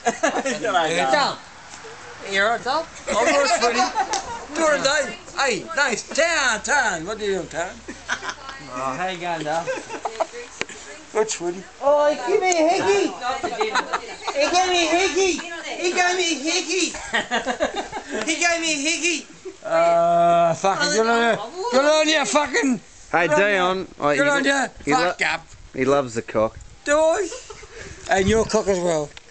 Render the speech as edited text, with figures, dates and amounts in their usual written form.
Down. You're on top. Almost pretty. Do it, Dave. Hey, nice. Tan. What are you doing, Tan? Oh, how you going, Dale? Good, sweetie. Oh, he gave me a hickey. He gave me a hickey. He gave me a hickey. He gave me a hickey. Fucking good on you, fucking. Hey, Dion. Good on you. Fuck up. He loves the cock. Do I? And your cock as well.